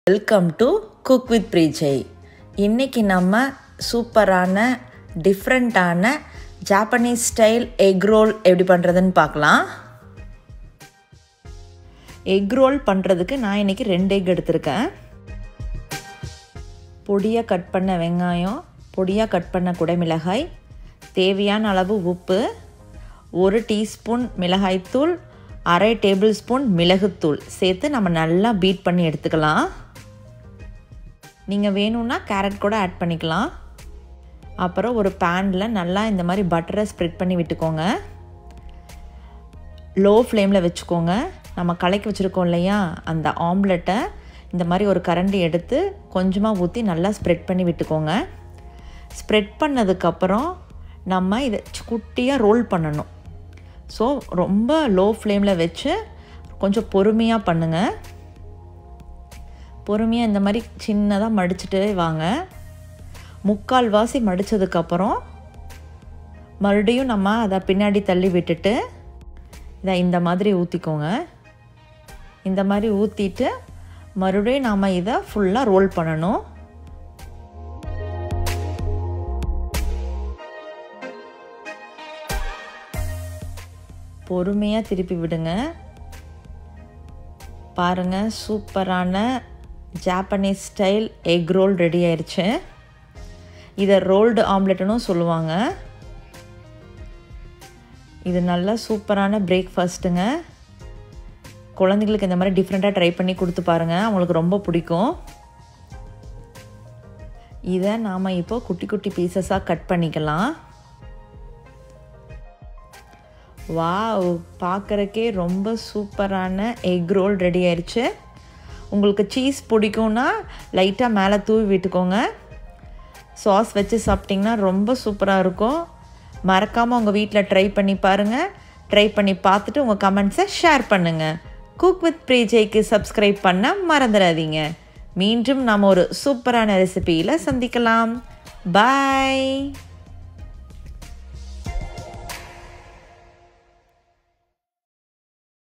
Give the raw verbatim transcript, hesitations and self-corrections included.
Welcome to cook with ப்ரீஜை. இன்றைக்கி நம்ம சூப்பரான டிஃப்ரெண்ட்டான ஜாப்பனீஸ் ஸ்டைல் எக் ரோல் எப்படி பண்ணுறதுன்னு பார்க்கலாம். எக் ரோல் பண்ணுறதுக்கு நான் இன்றைக்கி ரெண்டு எக் எடுத்திருக்கேன். பொடியாக கட் பண்ண வெங்காயம், பொடியாக கட் பண்ண குடைமிளகாய், தேவையான அளவு உப்பு, ஒரு டீஸ்பூன் மிளகாய்த்தூள், அரை டேபிள் ஸ்பூன் மிளகுத்தூள் சேர்த்து நம்ம நல்லா பீட் பண்ணி எடுத்துக்கலாம். நீங்கள் வேணும்னா கேரட் கூட ஆட் பண்ணிக்கலாம். அப்புறம் ஒரு பேனில் நல்லா இந்த மாதிரி பட்டரை ஸ்ப்ரெட் பண்ணி விட்டுக்கோங்க. லோ ஃப்ளேமில் வச்சுக்கோங்க. நம்ம கலக்கி வச்சுருக்கோம் இல்லையா, அந்த ஆம்லெட்டை இந்த மாதிரி ஒரு கரண்டி எடுத்து கொஞ்சமாக ஊற்றி நல்லா ஸ்ப்ரெட் பண்ணி விட்டுக்கோங்க. ஸ்ப்ரெட் பண்ணதுக்கப்புறம் நம்ம இதை குட்டியாக ரோல் பண்ணணும். ஸோ ரொம்ப லோ ஃப்ளேமில் வச்சு கொஞ்சம் பொறுமையாக பண்ணுங்கள். பொறுமையாக இந்த மாதிரி சின்னதாக மடிச்சுட்டே வாங்க. முக்கால் வாசி மடித்ததுக்கப்புறம் மறுபடியும் நம்ம அதை பின்னாடி தள்ளி விட்டுட்டு இதை இந்த மாதிரி ஊற்றிக்கோங்க. இந்த மாதிரி ஊற்றிட்டு மறுபடியும் நாம் இதை ஃபுல்லாக ரோல் பண்ணணும். பொறுமையாக திருப்பி விடுங்க. பாருங்கள், சூப்பரான Japanese style egg roll ready ஆயிடுச்சு. இதை ரோல்டு ஆம்லெட்டுன்னு சொல்லுவாங்க. இது நல்ல சூப்பரான பிரேக்ஃபாஸ்ட்டுங்க. குழந்தைங்களுக்கு இந்த மாதிரி டிஃப்ரெண்ட்டாக ட்ரை பண்ணி கொடுத்து பாருங்கள், அவங்களுக்கு ரொம்ப பிடிக்கும். இதை நாம் இப்போ குட்டி குட்டி பீசஸாக கட் பண்ணிக்கலாம். வாவ், பார்க்குறக்கே ரொம்ப சூப்பரான எக் ரோல் ரெடி ஆயிடுச்சு. உங்களுக்கு சீஸ் பிடிக்கும்னா லைட்டாக மேலே தூவி விட்டுக்கோங்க. சாஸ் வச்சு சாப்பிட்டிங்கன்னா ரொம்ப சூப்பராக இருக்கும். மறக்காமல் உங்கள் வீட்டில் ட்ரை பண்ணி பாருங்கள். ட்ரை பண்ணி பார்த்துட்டு உங்கள் கமெண்ட்ஸை ஷேர் பண்ணுங்கள். குக் வித் ப்ரீஜைக்கு சப்ஸ்கிரைப் பண்ண மறந்துடாதீங்க. மீண்டும் நாம் ஒரு சூப்பரான ரெசிபியில் சந்திக்கலாம். பாய்.